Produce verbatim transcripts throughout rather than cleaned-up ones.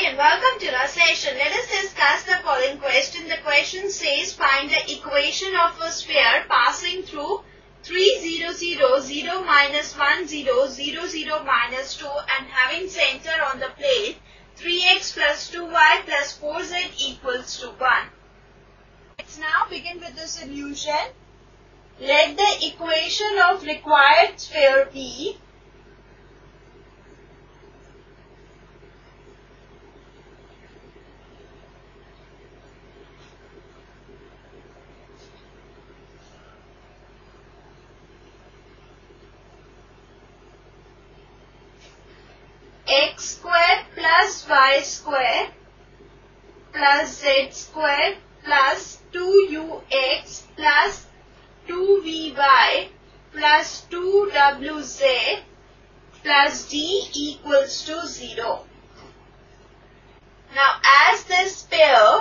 and welcome to our session. Let us discuss the following question. The question says find the equation of a sphere passing through three, zero, zero, zero, minus one, zero, zero, zero, minus two and having center on the plane three x plus two y plus four z equals to one. Let's now begin with the solution. Let the equation of required sphere be x square plus y square plus z square plus two u x plus two v y plus two w z plus d equals to zero. Now as this pair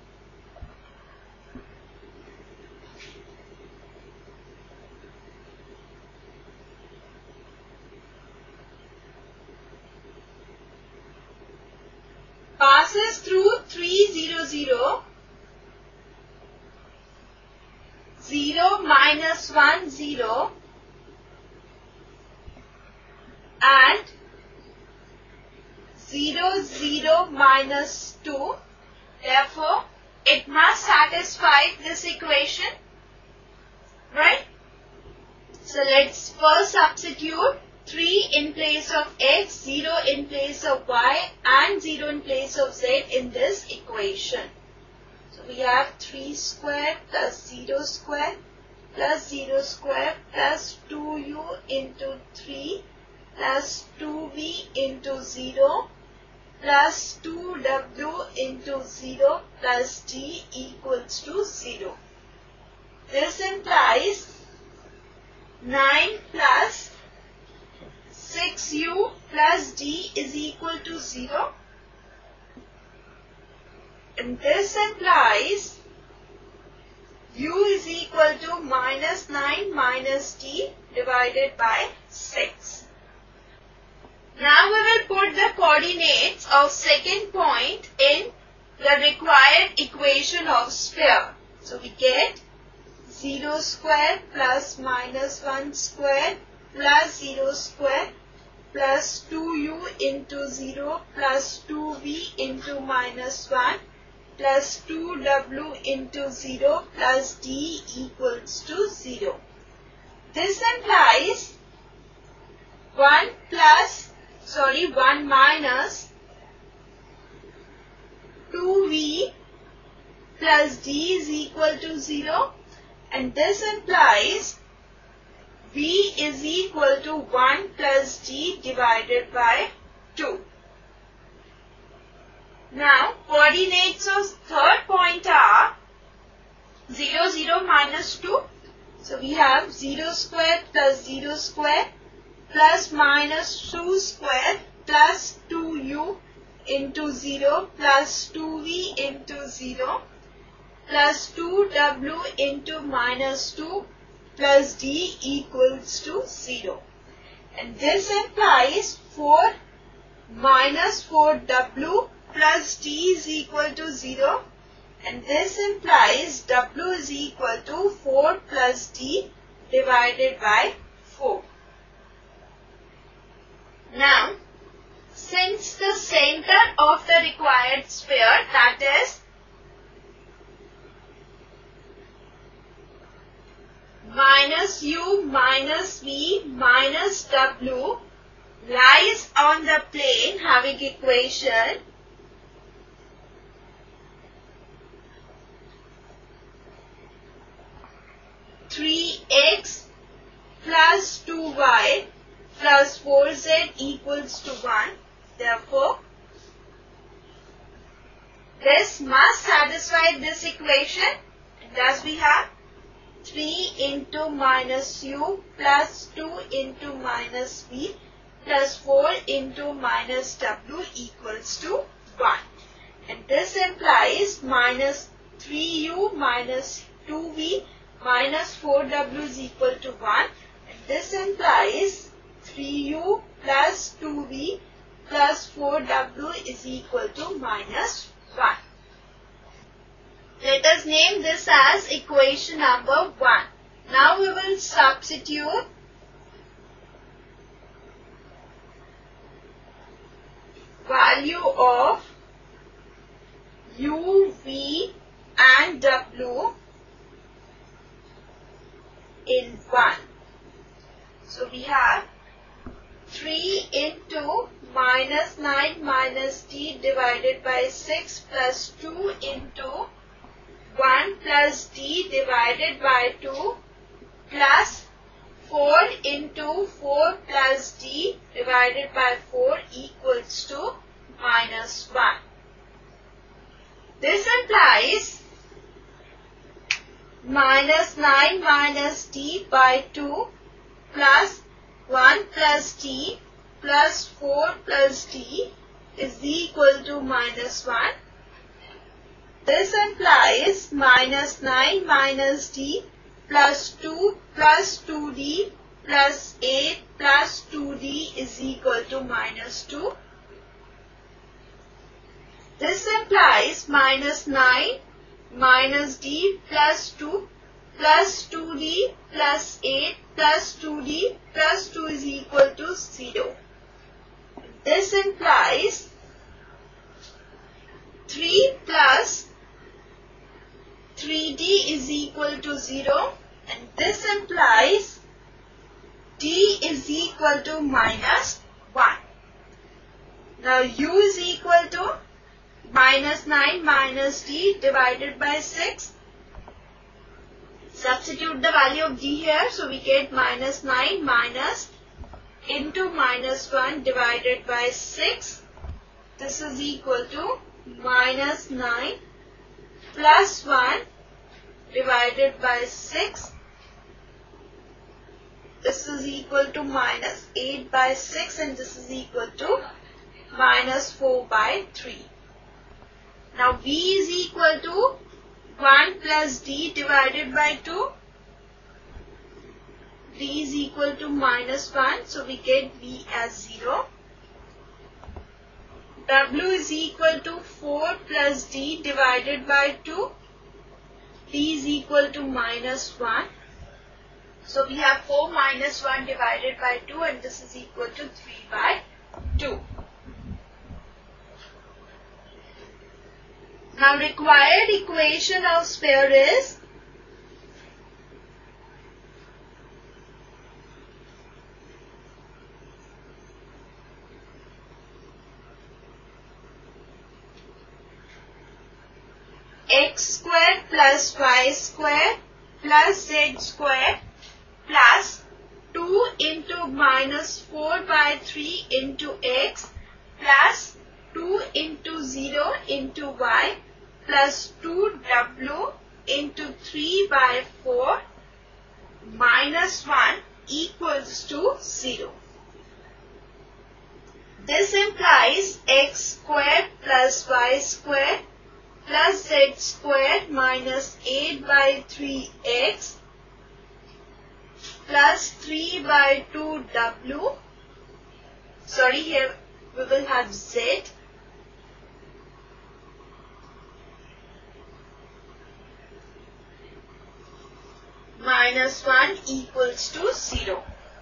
passes through three, zero, zero, zero, minus one, zero and zero, zero, minus two. Therefore, it must satisfy this equation, right? So, let's first substitute three in place of x, zero in place of y and zero in place of z in this equation. So we have three square plus zero square plus zero square plus two u into three plus two v into zero plus two w into zero plus d equals to zero. This implies nine plus six u plus d is equal to zero, and this implies u is equal to minus nine minus d divided by six. Now we will put the coordinates of second point in the required equation of sphere. So we get zero square plus minus one square plus zero square plus two u into zero plus two v into minus one plus two w into zero plus d equals to zero. This implies one plus, sorry, one minus two v plus d is equal to zero, and this implies v is equal to one plus d divided by two. Now, coordinates of third point are zero, zero, minus two. So, we have zero square plus zero square plus minus two square plus two u into zero plus two v into zero plus two w into minus two plus d equals to zero. And this implies four minus four w plus d is equal to zero. And this implies w is equal to four plus d divided by four. Now, since the center of the required sphere, that is minus u minus v minus w lies on the plane having equation three x plus two y plus four z equals to one. Therefore, this must satisfy this equation, and thus we have three into minus u plus two into minus v plus four into minus w equals to one. And this implies minus three u minus two v minus four w is equal to one. And this implies three u plus two v plus four w is equal to minus one. Let us name this as equation number one. Now we will substitute value of u, v and w in one. So we have three into minus nine minus d divided by six plus two into one plus d divided by two plus four into four plus d divided by four equals to minus one. This implies minus nine minus d by two plus one plus d plus four plus d is equal to minus one. This implies minus nine minus d plus two plus two d plus eight plus two d is equal to minus two. This implies minus nine minus d plus two plus two d plus eight plus two d plus two is equal to zero. This implies three plus three d is equal to zero, and this implies d is equal to minus one. Now u is equal to minus nine minus d divided by six. Substitute the value of d here, so we get minus nine minus into minus one divided by six. This is equal to minus nine plus one divided by six. This is equal to minus eight by six, and this is equal to minus four by three. Now v is equal to one plus d divided by two. V is equal to minus one, so we get v as zero. W is equal to four plus d divided by two. D is equal to minus one. So we have four minus one divided by two, and this is equal to three by two. Now required equation of sphere is x squared plus y squared plus z squared plus two into minus four by three into x plus two into zero into y plus two w into three by four minus one equals to zero. This implies x squared plus y squared plus z squared minus eight by three x plus three by two w. Sorry, here we will have z minus one equals to zero.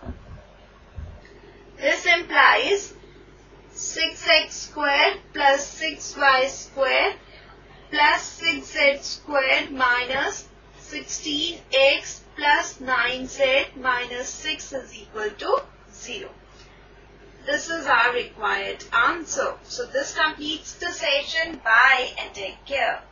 This implies six x squared plus six y squared plus six z squared minus sixteen x plus nine z minus six is equal to zero. This is our required answer. So this completes the session. Bye and take care.